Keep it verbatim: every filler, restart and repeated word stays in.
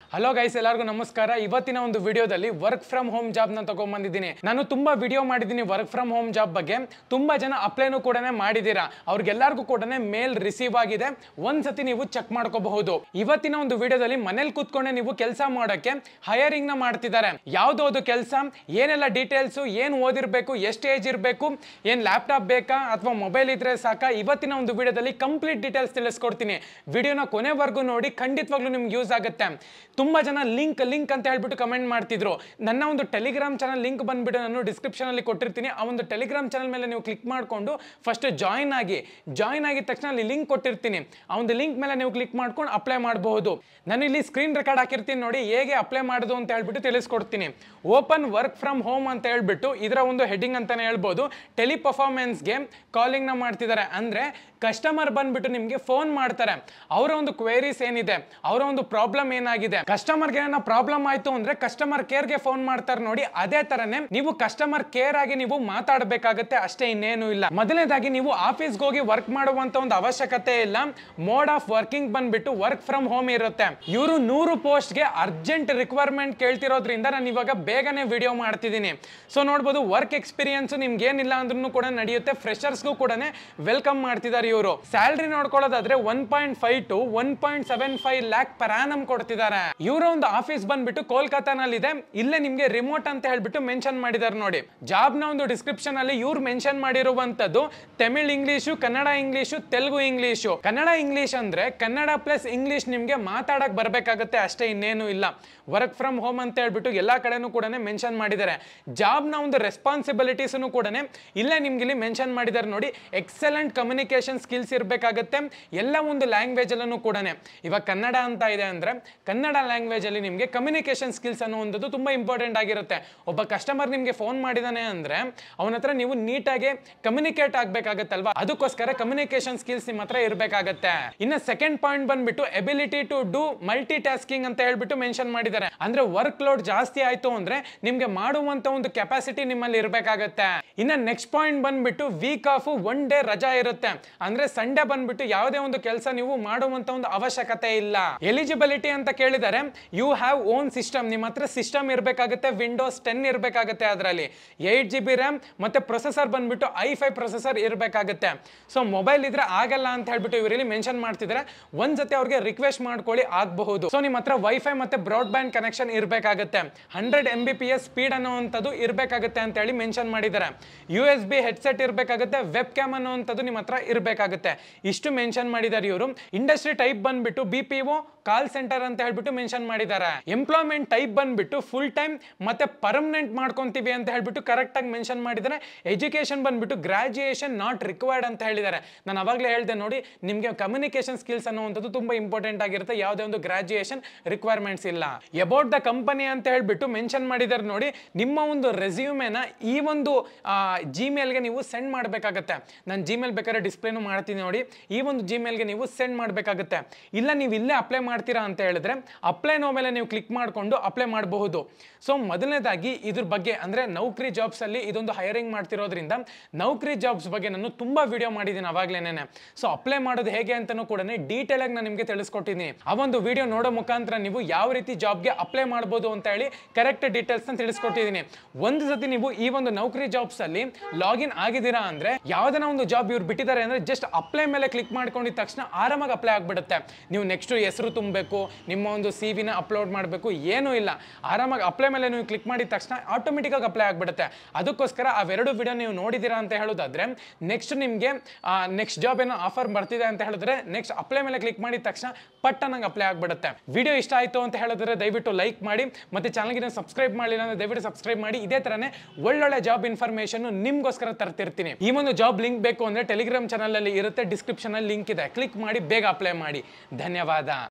Hello guys, ಎಲ್ಲರಿಗೂ ನಮಸ್ಕಾರ. ಇವತ್ತಿನ ಒಂದು ವಿಡಿಯೋದಲ್ಲಿ ವರ್ಕ್ ಫ್ರಮ್ ಹೋಮ್ ಜಾಬ್ ನ ತಗೊಂಡ್ಬಂದಿದ್ದೀನಿ. ನಾನು ತುಂಬಾ ವಿಡಿಯೋ ಮಾಡಿದ್ದೀನಿ ವರ್ಕ್ ಫ್ರಮ್ ಹೋಮ್ ಜಾಬ್ ಬಗ್ಗೆ. ತುಂಬಾ ಜನ ಅಪ್ಲೈನು ಕೂಡ ಮಾಡಿದ್ದೀರಾ. ಅವ್ರಿಗೆಲ್ಲರಿಗೂ ಕೂಡ ಮೇಲ್ ರಿಸೀವ್ ಆಗಿದೆ. ಒಂದ್ಸತಿ ನೀವು ಚೆಕ್ ಮಾಡ್ಕೋಬಹುದು. ಇವತ್ತಿನ ಒಂದು ವಿಡಿಯೋದಲ್ಲಿ ಮನೇಲಿ ಕೂತ್ಕೊಂಡೆ ನೀವು ಕೆಲಸ ಮಾಡೋಕೆ ಹೈರಿಂಗ್ ನ ಮಾಡ್ತಿದ್ದಾರೆ. ಯಾವ್ದು ಕೆಲಸ, ಏನೆಲ್ಲ ಡೀಟೇಲ್ಸ್, ಏನ್ ಓದಿರ್ಬೇಕು, ಎಷ್ಟು ಏಜ್ ಇರಬೇಕು, ಏನ್ ಲ್ಯಾಪ್ಟಾಪ್ ಬೇಕಾ ಅಥವಾ ಮೊಬೈಲ್ ಇದ್ರೆ ಸಾಕಾ, ಇವತ್ತಿನ ಒಂದು ವಿಡಿಯೋದಲ್ಲಿ ಕಂಪ್ಲೀಟ್ ಡೀಟೇಲ್ಸ್ ತಿಳಿಸ್ಕೊಡ್ತೀನಿ. ವಿಡಿಯೋನ ಕೊನೆವರೆಗೂ ನೋಡಿ, ಖಂಡಿತವಾಗ್ಲೂ ನಿಮ್ಗೆ ಯೂಸ್ ಆಗುತ್ತೆ. ತುಂಬಾ ಜನ ಲಿಂಕ್ ಲಿಂಕ್ ಅಂತ ಹೇಳ್ಬಿಟ್ಟು ಕಮೆಂಟ್ ಮಾಡ್ತಿದ್ರು. ನನ್ನ ಒಂದು ಟೆಲಿಗ್ರಾಮ್ ಚಾನಲ್ ಲಿಂಕ್ ಬಂದ್ಬಿಟ್ಟು ನಾನು ಡಿಸ್ಕ್ರಿಪ್ಷನ್ ಅಲ್ಲಿ ಕೊಟ್ಟಿರ್ತೀನಿ. ಆ ಒಂದು ಟೆಲಿಗ್ರಾಮ್ ಚಾನಲ್ ಮೇಲೆ ನೀವು ಕ್ಲಿಕ್ ಮಾಡ್ಕೊಂಡು ಫಸ್ಟ್ ಜಾಯಿನ್ ಆಗಿ. ಜಾಯಿನ್ ಆಗಿದ ತಕ್ಷಣ ಅಲ್ಲಿ ಲಿಂಕ್ ಕೊಟ್ಟಿರ್ತೀನಿ. ಆ ಒಂದು ಲಿಂಕ್ ಮೇಲೆ ನೀವು ಕ್ಲಿಕ್ ಮಾಡ್ಕೊಂಡು ಅಪ್ಲೈ ಮಾಡಬಹುದು. ನಾನು ಇಲ್ಲಿ ಸ್ಕ್ರೀನ್ ರೆಕಾರ್ಡ್ ಹಾಕಿರ್ತೀನಿ ನೋಡಿ, ಹೇಗೆ ಅಪ್ಲೈ ಮಾಡೋದು ಅಂತ ಹೇಳ್ಬಿಟ್ಟು ತಿಳಿಸ್ಕೊಡ್ತೀನಿ. ಓಪನ್ ವರ್ಕ್ ಫ್ರಮ್ ಹೋಮ್ ಅಂತ ಹೇಳ್ಬಿಟ್ಟು ಇದರ ಒಂದು ಹೆಡ್ಡಿಂಗ್ ಅಂತಾನೆ ಹೇಳ್ಬೋದು. ಟೆಲಿ ಪರ್ಫಾರ್ಮೆನ್ಸ್ಗೆ ಕಾಲಿಂಗ್ ನ ಮಾಡ್ತಿದ್ದಾರೆ. ಅಂದ್ರೆ ಕಸ್ಟಮರ್ ಬಂದ್ಬಿಟ್ಟು ನಿಮ್ಗೆ ಫೋನ್ ಮಾಡ್ತಾರೆ. ಅವರ ಒಂದು ಕ್ವೇರೀಸ್ ಏನಿದೆ, ಅವರ ಒಂದು ಪ್ರಾಬ್ಲಮ್ ಏನಾಗಿದೆ, ಕಸ್ಟಮರ್ಗೆ ಏನೋ ಪ್ರಾಬ್ಲಮ್ ಆಯ್ತು ಅಂದ್ರೆ ಕಸ್ಟಮರ್ ಕೇರ್ಗೆ ಫೋನ್ ಮಾಡ್ತಾರೆ ನೋಡಿ. ಅದೇ ತರನೇ ನೀವು ಕಸ್ಟಮರ್ ಕೇರ್ ಆಗಿ ನೀವು ಮಾತಾಡಬೇಕಾಗತ್ತೆ, ಅಷ್ಟೇ, ಇನ್ನೇನು ಇಲ್ಲ. ಮೊದಲನೇದಾಗಿ ನೀವು ಆಫೀಸ್ಗೆ ಹೋಗಿ ವರ್ಕ್ ಮಾಡುವಂತ ಒಂದು ಅವಶ್ಯಕತೆ ಇಲ್ಲ. ಮೋಡ್ ಆಫ್ ವರ್ಕಿಂಗ್ ಬಂದ್ಬಿಟ್ಟು ವರ್ಕ್ ಫ್ರಮ್ ಹೋಮ್ ಇರುತ್ತೆ. ಇವರು ನೂರು ಪೋಸ್ಟ್ ಗೆ ಅರ್ಜೆಂಟ್ ರಿಕ್ವೈರ್ಮೆಂಟ್ ಕೇಳ್ತಿರೋದ್ರಿಂದ ನಾನು ಇವಾಗ ಬೇಗನೆ ವಿಡಿಯೋ ಮಾಡ್ತಿದ್ದೀನಿ. ಸೊ ನೋಡ್ಬೋದು, ವರ್ಕ್ ಎಕ್ಸ್ಪೀರಿಯನ್ಸ್ ನಿಮ್ಗೆ ಏನಿಲ್ಲ ಅಂದ್ರೂ ಕೂಡ ನಡೆಯುತ್ತೆ. ಫ್ರೆಶರ್ಸ್ಗೂ ಕೂಡ ವೆಲ್ಕಮ್ ಮಾಡ್ತಿದ್ದಾರೆ ಇವರು. ಸ್ಯಾಲರಿ ನೋಡ್ಕೊಳ್ಳೋದಾದ್ರೆ one point five to one point seven five lakh per annum ಕೊಡ್ತಿದ್ದಾರೆ. ಇವರ ಒಂದು ಆಫೀಸ್ ಬಂದ್ಬಿಟ್ಟು ಕೋಲ್ಕತ್ತಾನಲ್ಲಿ ಇದೆ. ಇಲ್ಲೇ ನಿಮ್ಗೆ ರಿಮೋಟ್ ಅಂತ ಹೇಳ್ಬಿಟ್ಟು ಮೆನ್ಷನ್ ಮಾಡಿದ್ದಾರೆ ನೋಡಿ. ಜಾಬ್ ನ ಒಂದು ಡಿಸ್ಕ್ರಿಪ್ಷನ್ ಅಲ್ಲಿ ಇವ್ರು ಮೆನ್ಷನ್ ಮಾಡಿರುವಂತದ್ದು Tamil English, Kannada English, Telugu English. Kannada English ಅಂದ್ರೆ ಕನ್ನಡ ಪ್ಲಸ್ ಇಂಗ್ಲಿಷ್ ನಿಮ್ಗೆ ಮಾತಾಡಕ್ ಬರ್ಬೇಕಾಗತ್ತೆ, ಅಷ್ಟೇ, ಇನ್ನೇನು ಇಲ್ಲ. ವರ್ಕ್ ಫ್ರಮ್ ಹೋಮ್ ಅಂತ ಹೇಳ್ಬಿಟ್ಟು ಎಲ್ಲಾ ಕಡೆನೂ ಕೂಡ ಮೆನ್ಷನ್ ಮಾಡಿದ್ದಾರೆ. ಜಾಬ್ ನ ಒಂದು ರೆಸ್ಪಾನ್ಸಿಬಿಲಿಟೀಸ್ ಕೂಡ ಇಲ್ಲೇ ನಿಮ್ಗೆ ಇಲ್ಲಿ ಮೆನ್ಷನ್ ಮಾಡಿದ್ದಾರೆ ನೋಡಿ. ಎಕ್ಸಲೆಂಟ್ ಕಮ್ಯುನಿಕೇಶನ್ ಸ್ಕಿಲ್ಸ್ ಇರಬೇಕಾಗತ್ತೆ ಎಲ್ಲ ಒಂದು ಲ್ಯಾಂಗ್ವೇಜ್ ಅಲ್ಲೂ ಕೂಡ. ಇವಾಗ ಕನ್ನಡ ಅಂತ ಇದೆ ಅಂದ್ರೆ ಕನ್ನಡ ಲ್ಯಾಂಗ್ವೇಜ್ ಅಲ್ಲಿ ನಿಮ್ಗೆ ಕಮ್ಯುನಿಕೇಶನ್ ಸ್ಕಿಲ್ಸ್ ಅನ್ನುವಂಥದ್ದು ತುಂಬಾ ಇಂಪಾರ್ಟೆಂಟ್ ಆಗಿರುತ್ತೆ. ಒಬ್ಬ ಕಸ್ಟಮರ್ ನಿಮ್ಗೆ ಫೋನ್ ಮಾಡಿದಾನೆ ಅಂದ್ರೆ ಅವನ ಹತ್ರ ನೀವು ನೀಟಾಗಿ ಕಮ್ಯುನಿಕೇಟ್ ಆಗ್ಬೇಕಾಗತ್ತಲ್ವಾ, ಅದಕ್ಕೋಸ್ಕರ ಕಮ್ಯುನಿಕೇಶನ್ ಸ್ಕಿಲ್ಸ್ ನಿಮ್ಮ ಹತ್ರ ಇರಬೇಕಾಗತ್ತೆ. ಇನ್ನ ಸೆಕೆಂಡ್ ಪಾಯಿಂಟ್ ಬಂದ್ಬಿಟ್ಟು ability to do multitasking ಅಂತ ಹೇಳ್ಬಿಟ್ಟು ಮೆನ್ಷನ್ ಮಾಡಿದ್ದಾರೆ. ಅಂದ್ರೆ ವರ್ಕ್ ಲೋಡ್ ಜಾಸ್ತಿ ಆಯ್ತು ಅಂದ್ರೆ ನಿಮ್ಗೆ ಮಾಡುವಂತ ಒಂದು ಕೆಪಾಸಿಟಿ ನಿಮ್ಮಲ್ಲಿ ಇರಬೇಕಾಗತ್ತೆ. ಇನ್ನ ನೆಕ್ಸ್ಟ್ ಪಾಯಿಂಟ್ ಬಂದ್ಬಿಟ್ಟು ವೀಕ್ ಆಫ್ ಒನ್ ಡೇ ರಜಾ ಇರುತ್ತೆ. ಅಂದ್ರೆ ಸಂಡೇ ಬಂದ್ಬಿಟ್ಟು ಯಾವುದೇ ಒಂದು ಕೆಲಸ ನೀವು ಮಾಡುವಂತ ಒಂದು ಅವಶ್ಯಕತೆ ಇಲ್ಲ. ಎಲಿಜಿಬಿಲಿಟಿ ಅಂತ ಕೇಳಿದರೆ ಯು ಹ್ಯಾವ್ ಓನ್ ಸಿಸ್ಟಮ್, ನಿಮ್ಮ ಹತ್ರ ಸಿಸ್ಟಮ್ ಇರಬೇಕಾಗುತ್ತೆ. ವಿಂಡೋಸ್ ಟೆನ್ ಇರಬೇಕಾಗುತ್ತೆ, ಅದರಲ್ಲಿ ಏಟ್ ಜಿ ಬಿ ರ್ಯಾಮ್ ಮತ್ತೆ ಪ್ರೊಸೆಸರ್ ಬಂದ್ಬಿಟ್ಟು ಐ ಫೈವ್ ಪ್ರೊಸೆಸರ್ ಇರಬೇಕಾಗುತ್ತೆ. ಸೊ ಮೊಬೈಲ್ ಇದ್ರೆ ಆಗಲ್ಲ ಅಂತ ಹೇಳ್ಬಿಟ್ಟು ಇವರಲ್ಲಿ ಮೆನ್ಷನ್ ಮಾಡ್ತಿದ್ರೆ ಒಂದ್ಸತಿ ಅವ್ರಿಗೆ ರಿಕ್ವೆಸ್ಟ್ ಮಾಡ್ಕೊಳ್ಳಿ, ಆಗಬಹುದು. ಸೊ ನಿಮ್ಮ ಹತ್ರ ವೈಫೈ ಮತ್ತೆ ಬ್ರಾಡ್ ಬ್ಯಾಂಡ್ ಕನೆಕ್ಷನ್ ಇರಬೇಕಾಗುತ್ತೆ. Hundred M B P S speed ಅನ್ನುವಂಥದ್ದು ಇರಬೇಕಾಗುತ್ತೆ ಅಂತ ಹೇಳಿ ಮೆನ್ಷನ್ ಮಾಡಿದ್ದಾರೆ. ಯು ಎಸ್ ಬಿ ಹೆಡ್ಸೆಟ್ ಇರಬೇಕಾಗುತ್ತೆ. ವೆಬ್ ಕ್ಯಾಮ್ ಅನ್ನುವಂಥದ್ದು ನಿಮ್ಮ ಹತ್ರ ಇರಬೇಕಾಗುತ್ತೆ. ಇಷ್ಟು ಮೆನ್ಷನ್ ಮಾಡಿದ್ದಾರೆ ಇವರು. ಇಂಡಸ್ಟ್ರಿ ಟೈಪ್ ಬಂದ್ಬಿಟ್ಟು B P O call centre ಅಂತ ಹೇಳ್ಬಿಟ್ಟು ಮೆನ್ಷನ್ ಮಾಡಿದ್ದಾರೆ. ಎಂಪ್ಲಾಯ್ಮೆಂಟ್ ಟೈಪ್ ಬಂದ್ಬಿಟ್ಟು ಫುಲ್ ಟೈಮ್ ಮತ್ತೆ ಪರ್ಮನೆಂಟ್ ಮಾಡ್ಕೊಂತೀವಿ ಅಂತ ಹೇಳ್ಬಿಟ್ಟು ಕರೆಕ್ಟ್ ಆಗಿ ಮೆನ್ಷನ್ ಮಾಡಿದ್ದಾರೆ. ಎಜುಕೇಶನ್ ಬಂದ್ಬಿಟ್ಟು ಗ್ರಾಜುಯೇಷನ್ ನಾಟ್ ರಿಕ್ವೈರ್ಡ್ ಅಂತ ಹೇಳಿದ್ದಾರೆ. ನಾನು ಅವಾಗಲೇ ಹೇಳಿದೆ ನೋಡಿ, ನಿಮಗೆ ಕಮ್ಯುನಿಕೇಶನ್ ಸ್ಕಿಲ್ಸ್ ಅನ್ನುವಂಥದ್ದು ತುಂಬಾ ಇಂಪಾರ್ಟೆಂಟ್ ಆಗಿರುತ್ತೆ. ಯಾವುದೇ ಒಂದು ಗ್ರಾಜುಯೇಷನ್ ರಿಕ್ವೈರ್ಮೆಂಟ್ಸ್ ಇಲ್ಲ. ಅಬೌಟ್ ದ ಕಂಪನಿ ಅಂತ ಹೇಳ್ಬಿಟ್ಟು ಮೆನ್ಷನ್ ಮಾಡಿದ್ದಾರೆ ನೋಡಿ. ನಿಮ್ಮ ಒಂದು ರೆಸ್ಯೂಮೆನ ಈ ಒಂದು ಜಿಮೇಲ್ಗೆ ನೀವು ಸೆಂಡ್ ಮಾಡಬೇಕಾಗತ್ತೆ. ನಾನು ಜಿಮೇಲ್ ಬೇಕಾದ್ರೆ ಡಿಸ್ಪ್ಲೇನು ಮಾಡ್ತೀನಿ ನೋಡಿ. ಈ ಒಂದು ಜಿಮೇಲ್ಗೆ ನೀವು ಸೆಂಡ್ ಮಾಡಬೇಕಾಗುತ್ತೆ. ಇಲ್ಲ ನೀವು ಇಲ್ಲೇ ಅಪ್ಲೈ ಮಾಡ್ತೀರಾ ಅಂತ ಹೇಳಿದ್ರೆ ಅಪ್ಲೈ ನೋ ಮೇಲೆ ನೀವು ಕ್ಲಿಕ್ ಮಾಡಿಕೊಂಡು ಅಪ್ಲೈ ಮಾಡಬಹುದು. ಸೊ ಮೊದಲನೇದಾಗಿ ಇದ್ರ ಬಗ್ಗೆ ಅಂದ್ರೆ ನೌಕರಿ ಜಾಬ್ಸ್ ಅಲ್ಲಿ ಇದೊಂದು ಹೈರಿಂಗ್ ಮಾಡ್ತಿರೋದ್ರಿಂದ ನೌಕರಿ ಜಾಬ್ಸ್ ಬಗ್ಗೆ ನಾನು ತುಂಬಾ ವಿಡಿಯೋ ಮಾಡಿದ್ದೀನಿ ಅವಾಗ್ಲೇನೆ. ಸೊ ಅಪ್ಲೈ ಮಾಡೋದು ಹೇಗೆ ಅಂತಾನೂ ಕೂಡ ಡೀಟೇಲ್ ಆಗಿ ನಾನು ನಿಮಗೆ ತಿಳಿಸ್ಕೊಟ್ಟಿದ್ದೀನಿ. ಆ ಒಂದು ವಿಡಿಯೋ ನೋಡೋ ಮುಖಾಂತರ ನೀವು ಯಾವ ರೀತಿ ಜಾಬ್ಗೆ ಅಪ್ಲೈ ಮಾಡಬಹುದು ಅಂತ ಹೇಳಿ ಕರೆಕ್ಟ್ ಡೀಟೇಲ್ಸ್ ನ ತಿಳಿಸ್ಕೊಟ್ಟಿದ್ದೀನಿ. ಒಂದು ಸತಿ ನೀವು ಈ ಒಂದು ನೌಕರಿ ಜಾಬ್ಸ್ ಅಲ್ಲಿ ಲಾಗಿನ್ ಆಗಿದ್ದೀರಾ ಅಂದ್ರೆ ಯಾವ್ದನ ಒಂದು ಜಾಬ್ ಇವ್ರು ಬಿಟ್ಟಿದ್ದಾರೆ ಅಂದ್ರೆ ಜಸ್ಟ್ ಅಪ್ಲೈ ಮೇಲೆ ಕ್ಲಿಕ್ ಮಾಡ್ಕೊಂಡಿದ ತಕ್ಷಣ ಆರಾಮಾಗಿ ಅಪ್ಲೈ ಆಗ್ಬಿಡುತ್ತೆ. ನೀವು ನೆಕ್ಸ್ಟ್ ಹೆಸರು ತುಂಬಬೇಕು, ನಿಮ್ಮ ಒಂದು ಸಿ ವಿನ ಅಪ್ಲೋಡ್ ಮಾಡಬೇಕು, ಏನೂ ಇಲ್ಲ. ಆರಾಮಾಗಿ ಅಪ್ಲೈ ಮೇಲೆ ನೀವು ಕ್ಲಿಕ್ ಮಾಡಿದ ತಕ್ಷಣ ಆಟೋಮೆಟಿಕ್ ಆಗಿ ಅಪ್ಲೈ ಆಗ್ಬಿಡುತ್ತೆ. ಅದಕ್ಕೋಸ್ಕರ ಅವೆರಡು ವಿಡಿಯೋ ನೀವು ನೋಡಿದ್ದೀರಾ ಅಂತ ಹೇಳೋದಾದ್ರೆ ನೆಕ್ಸ್ಟ್ ನಿಮಗೆ ನೆಕ್ಸ್ಟ್ ಜಾಬ್ ಏನೋ ಆಫರ್ ಬರ್ತಿದೆ ಅಂತ ಹೇಳಿದ್ರೆ ನೆಕ್ಸ್ಟ್ ಅಪ್ಲೈ ಮೇಲೆ ಕ್ಲಿಕ್ ಮಾಡಿದ ತಕ್ಷಣ ಪಟ್ಟನಂಗೆ ಅಪ್ಲೈ ಆಗ್ಬಿಡುತ್ತೆ. ವಿಡಿಯೋ ಇಷ್ಟ ಆಯ್ತು ಅಂತ ಹೇಳಿದ್ರೆ ದಯವಿಟ್ಟು ಲೈಕ್ ಮಾಡಿ, ಮತ್ತೆ ಚಾನಲ್ಗೆ ಸಬ್ಸ್ಕ್ರೈಬ್ ಮಾಡಿಲ್ಲ ಅಂದ್ರೆ ದಯವಿಟ್ಟು ಸಬ್ಸ್ಕ್ರೈಬ್ ಮಾಡಿ. ಇದೇ ತರನೇ ಒಳ್ಳೊಳ್ಳೆ ಜಾಬ್ ಇನ್ಫಾರ್ಮೇಶನ್ ನಿಮ್ಗೋಸ್ಕರ ತರ್ತಿರ್ತೀನಿ. ಈ ಒಂದು ಜಾಬ್ ಲಿಂಕ್ ಬೇಕು ಅಂದ್ರೆ ಟೆಲಿಗ್ರಾಮ್ ಚಾನಲ್ ಅಲ್ಲಿ ಇರುತ್ತೆ, ಡಿಸ್ಕ್ರಿಪ್ಷನ್ ಅಲ್ಲಿ ಲಿಂಕ್ ಇದೆ, ಕ್ಲಿಕ್ ಮಾಡಿ ಬೇಗ ಅಪ್ಲೈ ಮಾಡಿ. ಧನ್ಯವಾದ.